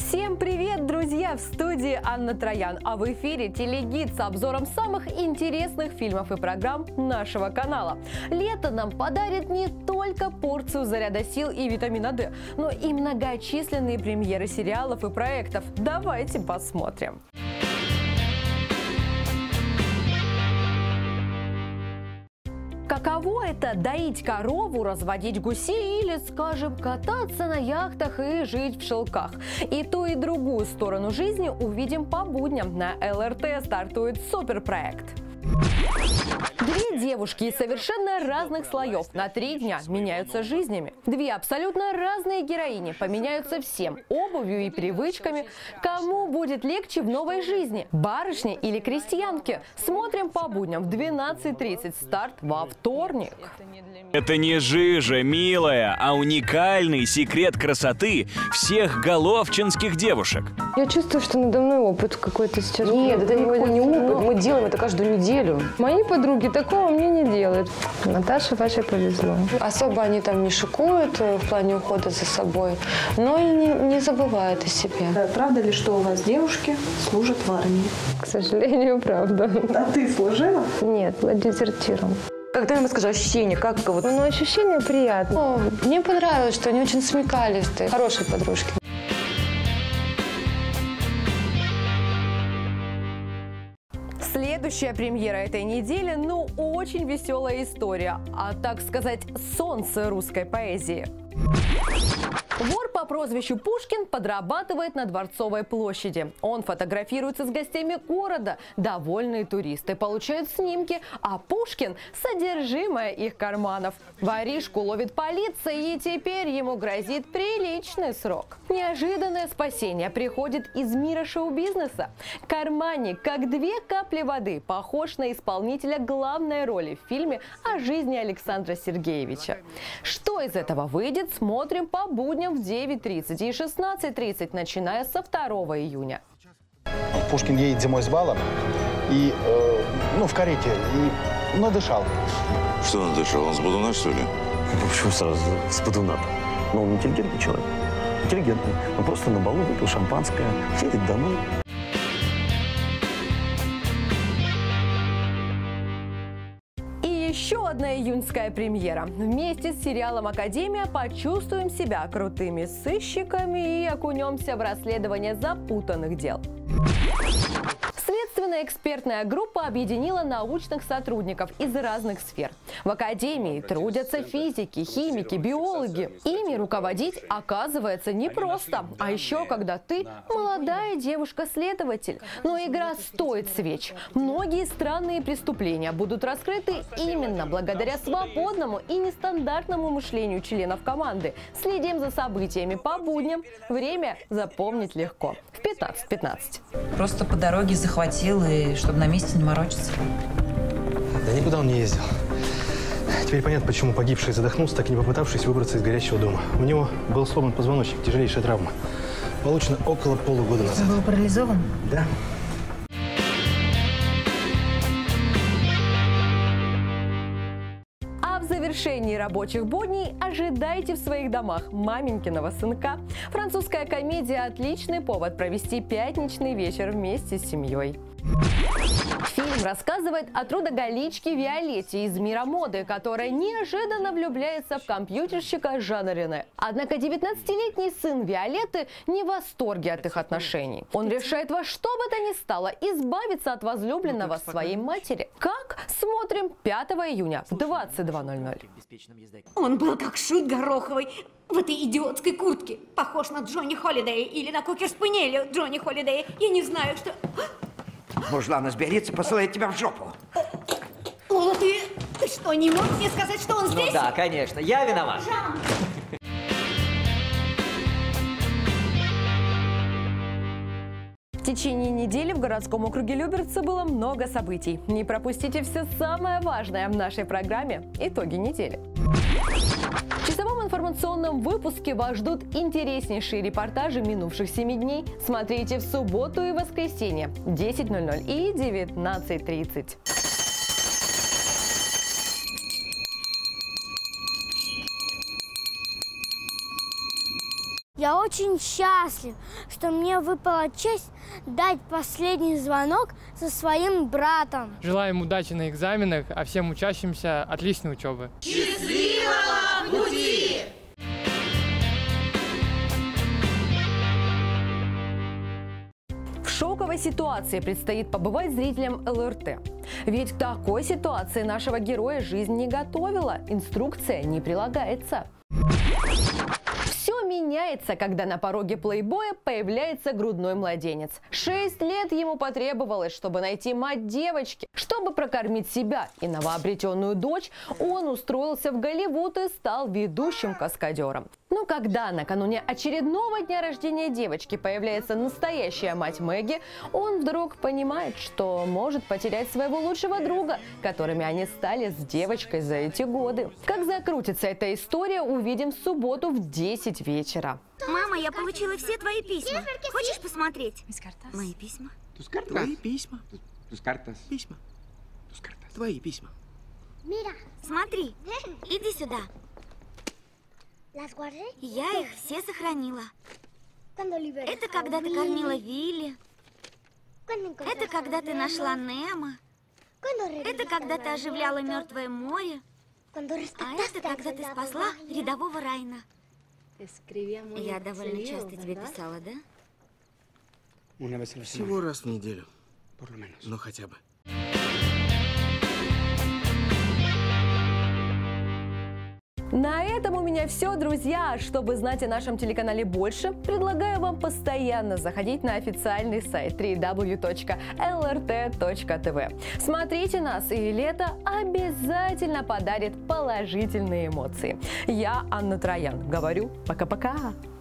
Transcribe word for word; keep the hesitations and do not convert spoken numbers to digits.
Всем привет, друзья! В студии Анна Троян, а в эфире Телегид с обзором самых интересных фильмов и программ нашего канала. Лето нам подарит не только порцию заряда сил и витамина D, но и многочисленные премьеры сериалов и проектов. Давайте посмотрим. Каково это – доить корову, разводить гусей или, скажем, кататься на яхтах и жить в шелках? И ту, и другую сторону жизни увидим по будням. На эл эр тэ стартует суперпроект. Две девушки из совершенно разных слоев на три дня меняются жизнями. Две абсолютно разные героини поменяются всем – обувью и привычками. Кому будет легче в новой жизни – барышне или крестьянке? Смотрим по будням в двенадцать тридцать. Старт во вторник. Это не жижа, милая, а уникальный секрет красоты всех головчинских девушек. Я чувствую, что надо мной опыт какой-то сейчас. Нет, это никакой не опыт. Но... Мы делаем это каждую неделю. Мои подруги такого мне не делают. Наташе вашей повезло. Особо они там не шикуют в плане ухода за собой, но и не, не забывают о себе. Правда ли, что у вас девушки служат в армии? К сожалению, правда. А ты служила? Нет, была дезертиром. Как ты мне скажи, ощущение, как вот? Ну, ощущение приятное. О, мне понравилось, что они очень смекалистые, хорошие подружки. Следующая премьера этой недели, ну, очень веселая история, а так сказать, солнце русской поэзии. Вор по прозвищу Пушкин подрабатывает на Дворцовой площади. Он фотографируется с гостями города. Довольные туристы получают снимки, а Пушкин – содержимое их карманов. Воришку ловит полиция, и теперь ему грозит приличный срок. Неожиданное спасение приходит из мира шоу-бизнеса. Карманник, как две капли воды, похож на исполнителя главной роли в фильме о жизни Александра Сергеевича. Что из этого выйдет, смотрим по будням в девять тридцать и шестнадцать тридцать, начиная со второго июня. Пушкин едет зимой с бала и, э, ну, в карете, и надышал. Что надышал? Он с бодуна, что ли? Ну, почему сразу с бодуна? Ну, он интеллигентный человек. Интеллигентный. Он просто на балу выпил шампанское, едет домой. Еще одна июньская премьера. Вместе с сериалом «Академия» почувствуем себя крутыми сыщиками и окунемся в расследование запутанных дел. Следственная экспертная группа объединила научных сотрудников из разных сфер. В Академии трудятся физики, химики, биологи. Ими руководить оказывается непросто. А еще когда ты молодая девушка-следователь. Но игра стоит свеч. Многие странные преступления будут раскрыты именно благодаря свободному и нестандартному мышлению членов команды. Следим за событиями по будням. Время запомнить легко. В пятнадцать пятнадцать. Просто по дороге захватил, и чтобы на месте не морочиться. Да никуда он не ездил. Теперь понятно, почему погибший задохнулся, так и не попытавшись выбраться из горящего дома. У него был сломан позвоночник, тяжелейшая травма. Получено около полугода назад. Он был парализован? Да. В завершении рабочих будней ожидайте в своих домах маменькиного сынка. Французская комедия – отличный повод провести пятничный вечер вместе с семьей. Фильм рассказывает о трудоголичке Виолетте из мира моды, которая неожиданно влюбляется в компьютерщика Жана Рене. Однако девятнадцатилетний сын Виолетты не в восторге от их отношений. Он решает во что бы то ни стало избавиться от возлюбленного своей матери. Как? Смотрим пятого июня в двадцать два ноль ноль. Он был как шут гороховый в этой идиотской куртке. Похож на Джонни Холидей или на Кокер-спаниеля Джонни Холидей. Я не знаю, что... Мужлан изберется, посылает тебя в жопу. Лола, ты, ты что, не мог мне сказать, что он здесь? Ну да, конечно, я виноват. Жан. В течение недели в городском округе Люберцы было много событий. Не пропустите все самое важное в нашей программе «Итоги недели». В часовом информационном выпуске вас ждут интереснейшие репортажи минувших семи дней. Смотрите в субботу и воскресенье десять ноль ноль и девятнадцать тридцать. Я Я очень счастлив, что мне выпала честь дать последний звонок со своим братом. Желаю им удачи на экзаменах, а всем учащимся отличной учебы. Счастливого пути! В шоковой ситуации предстоит побывать зрителям эл эр тэ. Ведь к такой ситуации нашего героя жизнь не готовила, инструкция не прилагается. Все меняется, когда на пороге плейбоя появляется грудной младенец. Шесть лет ему потребовалось, чтобы найти мать девочки. Чтобы прокормить себя и новообретенную дочь, он устроился в Голливуд и стал ведущим каскадером. Но когда накануне очередного дня рождения девочки появляется настоящая мать Мэгги, он вдруг понимает, что может потерять своего лучшего друга, которыми они стали с девочкой за эти годы. Как закрутится эта история, увидим в субботу в десять вечера. Мама, я получила все твои письма. Хочешь посмотреть? Мои письма. Твои письма. Письма. Твои письма. Смотри, иди сюда. Я их все сохранила. Это когда ты кормила Вилли. Это когда ты нашла Немо. Это когда ты оживляла мертвое море. А это когда ты спасла рядового Райна. Я довольно часто тебе писала, да? Всего раз в неделю. Ну хотя бы. На этом у меня все, друзья. Чтобы знать о нашем телеканале больше, предлагаю вам постоянно заходить на официальный сайт дабл ю дабл ю дабл ю точка эл эр тэ точка тэ вэ. Смотрите нас, и лето обязательно подарит положительные эмоции. Я, Анна Троян, говорю пока-пока.